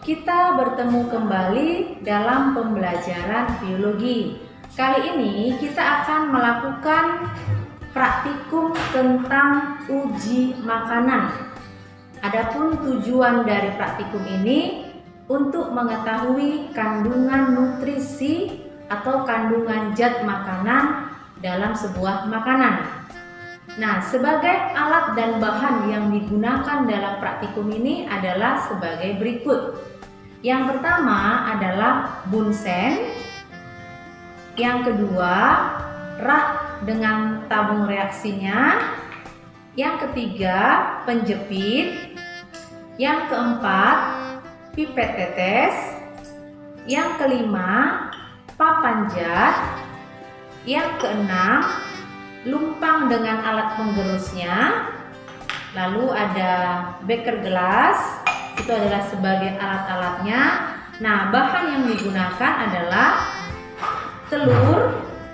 kita bertemu kembali dalam pembelajaran biologi. Kali ini kita akan melakukan praktikum tentang uji makanan. Adapun tujuan dari praktikum ini untuk mengetahui kandungan nutrisi atau kandungan zat makanan dalam sebuah makanan. Nah, sebagai alat dan bahan yang digunakan dalam praktikum ini adalah sebagai berikut. Yang pertama adalah bunsen. Yang kedua, rak dengan tabung reaksinya. Yang ketiga, penjepit. Yang keempat, pipet tetes. Yang kelima, papan zat. Yang keenam, lumpang dengan alat penggerusnya. Lalu ada beker gelas, itu adalah sebagai alat-alatnya. Nah, bahan yang digunakan adalah telur,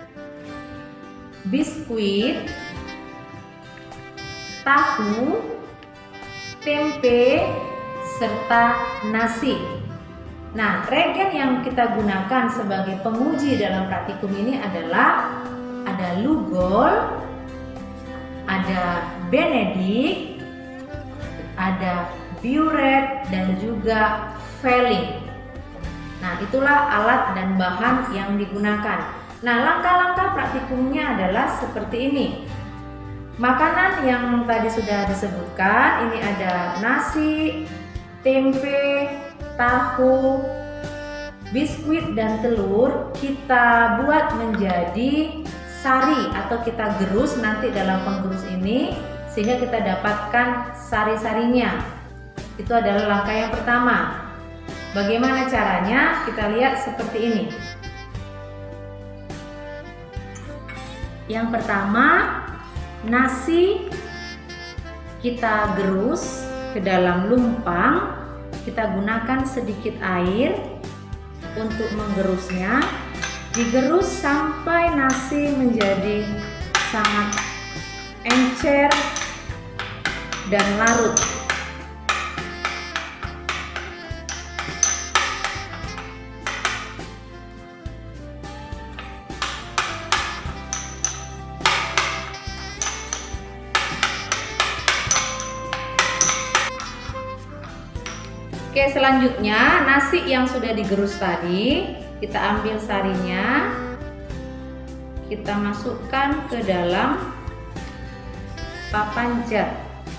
biskuit, tahu, tempe, serta nasi. Nah, regen yang kita gunakan sebagai penguji dalam praktikum ini adalah ada Lugol, ada Benedict, ada Biuret, dan juga Velling. Nah, itulah alat dan bahan yang digunakan. Nah, langkah-langkah praktikumnya adalah seperti ini. Makanan yang tadi sudah disebutkan, ini ada nasi, tempe, tahu, biskuit, dan telur. Kita buat menjadi sari atau kita gerus nanti dalam penggerus ini sehingga kita dapatkan sari-sarinya. Itu adalah langkah yang pertama. Bagaimana caranya? Kita lihat seperti ini. Yang pertama, nasi kita gerus ke dalam lumpang. Kita gunakan sedikit air untuk menggerusnya. Digerus sampai nasi menjadi sangat encer dan larut. Oke, selanjutnya nasi yang sudah digerus tadi, kita ambil sarinya, kita masukkan ke dalam papan zat.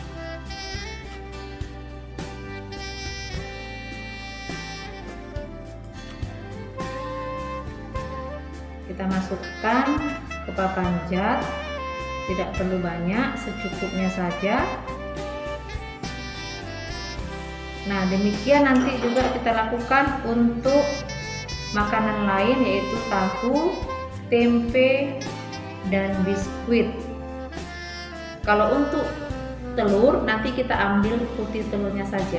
Kita masukkan ke papan zat, tidak perlu banyak, secukupnya saja. Nah, demikian nanti juga kita lakukan untuk makanan lain, yaitu tahu, tempe, dan biskuit. Kalau untuk telur, nanti kita ambil putih telurnya saja.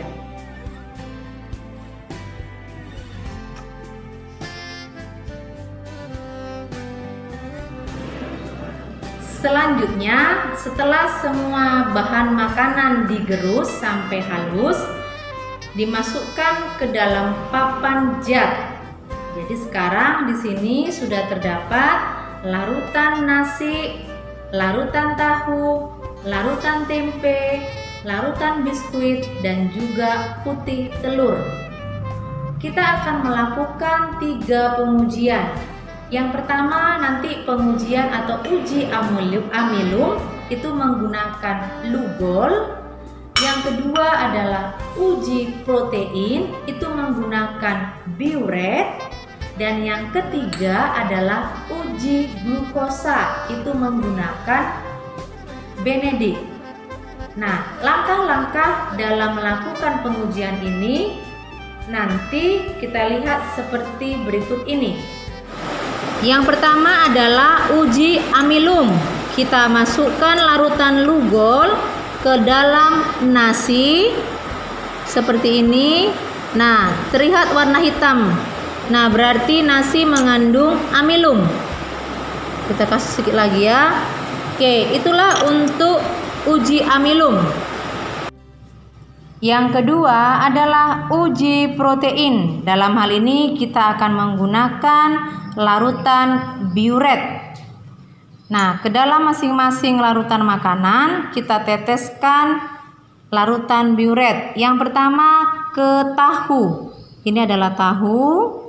Selanjutnya, setelah semua bahan makanan digerus sampai halus, dimasukkan ke dalam papan zat. Jadi sekarang di sini sudah terdapat larutan nasi, larutan tahu, larutan tempe, larutan biskuit, dan juga putih telur. Kita akan melakukan 3 pengujian. Yang pertama nanti pengujian atau uji amilum itu menggunakan Lugol. Yang kedua adalah uji protein, itu menggunakan Biuret. Dan yang ketiga adalah uji glukosa, itu menggunakan Benedict. Nah, langkah-langkah dalam melakukan pengujian ini nanti kita lihat seperti berikut ini. Yang pertama adalah uji amilum. Kita masukkan larutan Lugol ke dalam nasi seperti ini. Nah, terlihat warna hitam. Nah, berarti nasi mengandung amilum. Kita kasih sedikit lagi ya. Oke, itulah untuk uji amilum. Yang kedua adalah uji protein. Dalam hal ini kita akan menggunakan larutan biuret. Nah, ke dalam masing-masing larutan makanan kita teteskan larutan biuret. Yang pertama ke tahu. Ini adalah tahu.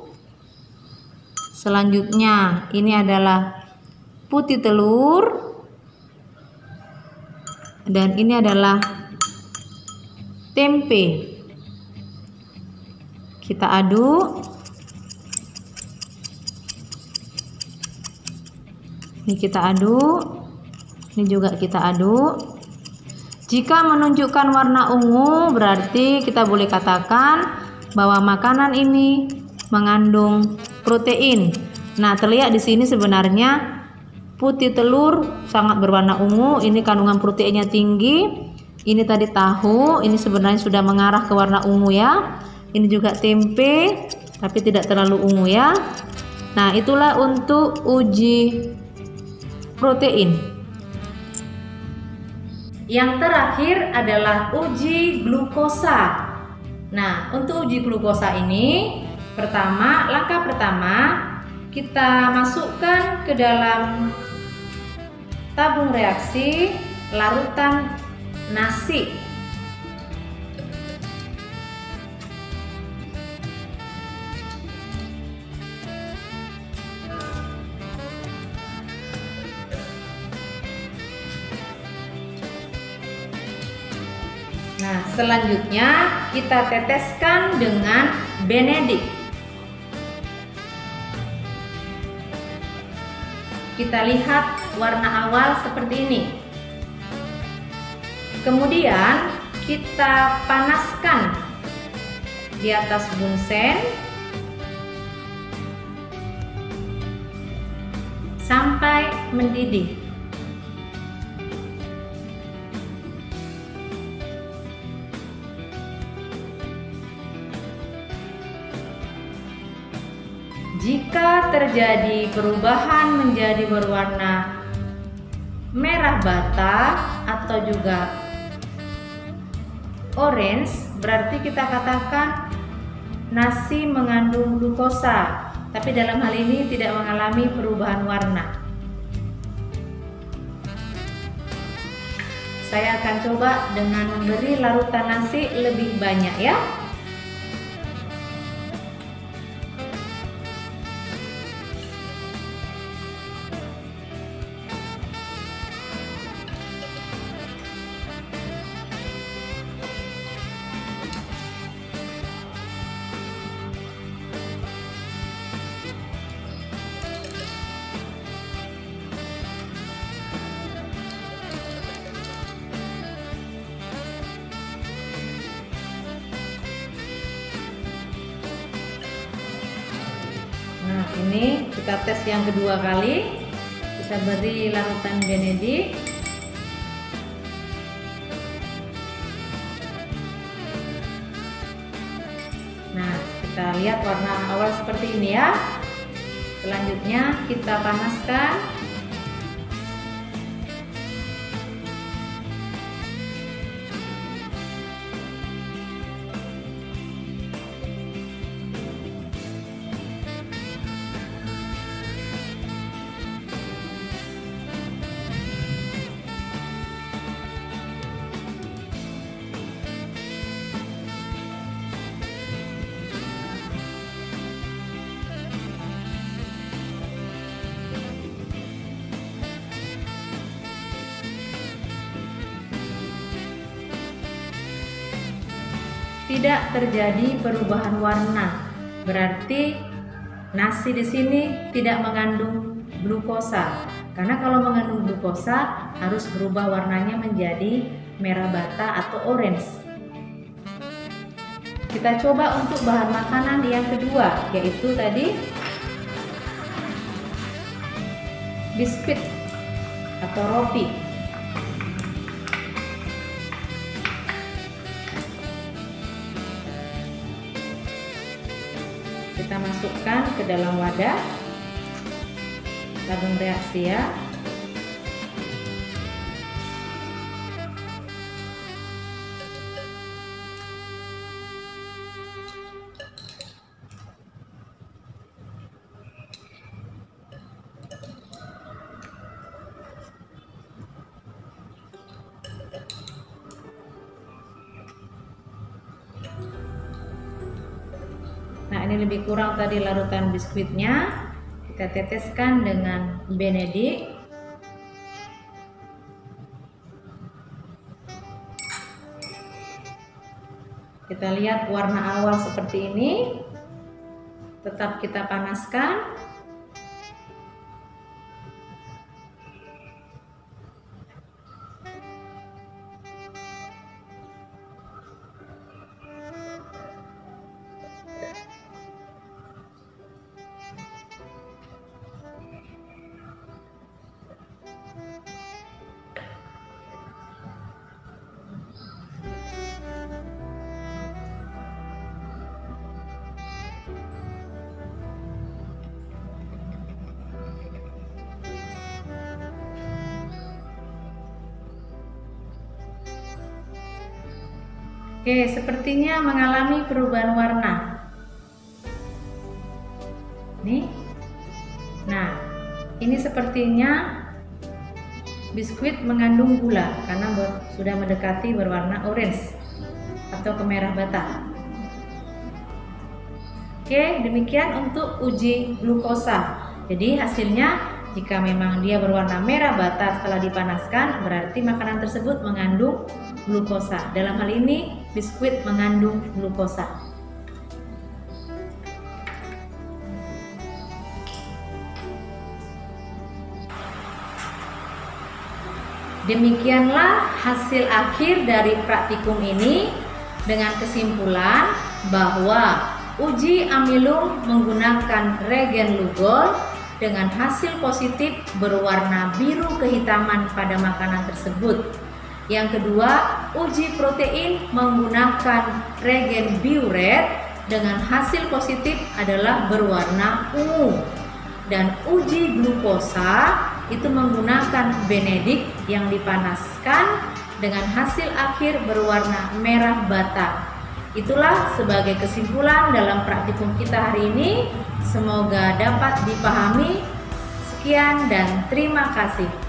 Selanjutnya ini adalah putih telur. Dan ini adalah tempe. Kita aduk. Ini kita aduk. Ini juga kita aduk. Jika menunjukkan warna ungu, berarti kita boleh katakan bahwa makanan ini mengandung protein. Nah, terlihat di sini sebenarnya putih telur sangat berwarna ungu. Ini kandungan proteinnya tinggi. Ini tadi tahu, ini sebenarnya sudah mengarah ke warna ungu ya. Ini juga tempe, tapi tidak terlalu ungu ya. Nah, itulah untuk uji protein. Yang terakhir adalah uji glukosa. Nah, untuk uji glukosa ini, langkah pertama kita masukkan ke dalam tabung reaksi larutan nasi. Nah, selanjutnya kita teteskan dengan Benedict. Kita lihat warna awal seperti ini. Kemudian kita panaskan di atas bunsen sampai mendidih. Jika terjadi perubahan menjadi berwarna merah bata atau juga orange, berarti kita katakan nasi mengandung glukosa, tapi dalam hal ini tidak mengalami perubahan warna. Saya akan coba dengan memberi larutan nasi lebih banyak ya. Nah, ini kita tes yang kedua kali. Kita beri larutan Benedict. Nah, kita lihat warna awal seperti ini ya. Selanjutnya kita panaskan. Tidak terjadi perubahan warna, berarti nasi di sini tidak mengandung glukosa. Karena kalau mengandung glukosa harus berubah warnanya menjadi merah bata atau orange. Kita coba untuk bahan makanan yang kedua, yaitu tadi biskuit atau roti. Kita masukkan ke dalam wadah tabung reaksi ya. ini lebih kurang tadi larutan biskuitnya. Kita teteskan dengan Benedict. Kita lihat warna awal seperti ini. Tetap kita panaskan. Oke, sepertinya mengalami perubahan warna. Nih. Nah, ini sepertinya biskuit mengandung gula karena sudah mendekati berwarna orange atau kemerah bata. Oke, demikian untuk uji glukosa. Jadi hasilnya jika memang dia berwarna merah bata setelah dipanaskan, berarti makanan tersebut mengandung glukosa. Dalam hal ini biskuit mengandung glukosa. Demikianlah hasil akhir dari praktikum ini dengan kesimpulan bahwa uji amilum menggunakan regen Lugol dengan hasil positif berwarna biru kehitaman pada makanan tersebut. Yang kedua, uji protein menggunakan regen Biuret dengan hasil positif adalah berwarna ungu. Dan uji glukosa itu menggunakan Benedict yang dipanaskan dengan hasil akhir berwarna merah bata. Itulah sebagai kesimpulan dalam praktikum kita hari ini. Semoga dapat dipahami. Sekian dan terima kasih.